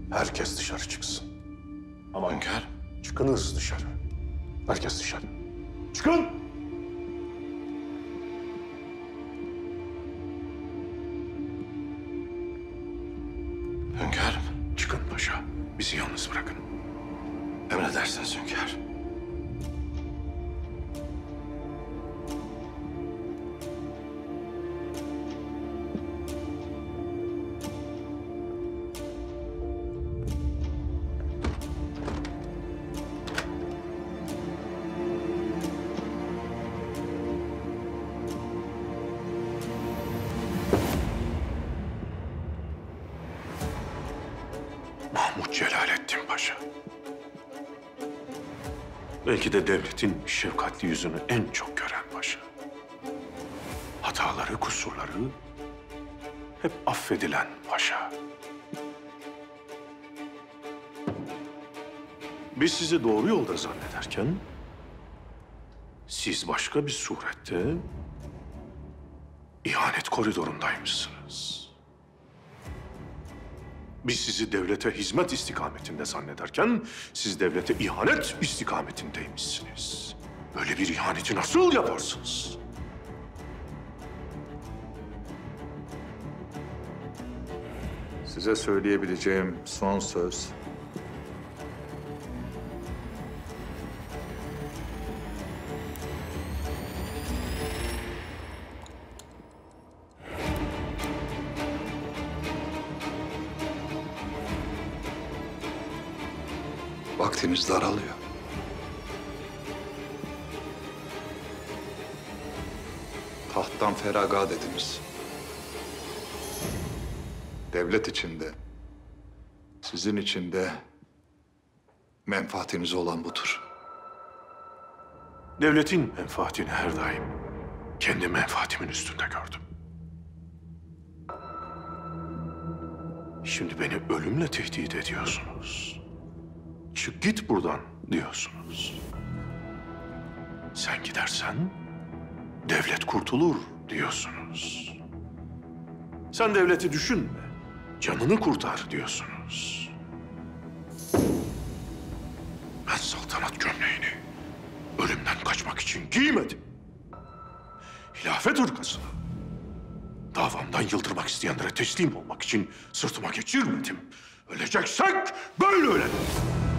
Herkes dışarı çıksın. Aman Hünkârım. çıkınız dışarı. Herkes dışarı. Çıkın! Hünkârım. Çıkın paşa. Bizi yalnız bırakın. Emredersiniz hünkârım. Mahmud Celalettin Paşa. Belki de devletin şefkatli yüzünü en çok gören paşa. Hataları, kusurları hep affedilen paşa. Biz sizi doğru yolda zannederken, siz başka bir surette ihanet koridorundaymışsınız. Biz sizi devlete hizmet istikametinde zannederken, siz devlete ihanet istikametindeymişsiniz. Böyle bir ihaneti nasıl yaparsınız? Size söyleyebileceğim son söz. Vaktimiz daralıyor. Tahttan feragat ediniz. Devlet içinde, sizin için de menfaatiniz olan budur. Devletin menfaatini her daim kendi menfaatimin üstünde gördüm. Şimdi beni ölümle tehdit ediyorsunuz. Çık git buradan diyorsunuz. Sen gidersen devlet kurtulur diyorsunuz. Sen devleti düşünme, canını kurtar diyorsunuz. Ben saltanat gömleğini ölümden kaçmak için giymedim. Hilafet hırkasını davamdan yıldırmak isteyenlere teslim olmak için sırtıma geçirmedim. Öleceksek böyle ölelim.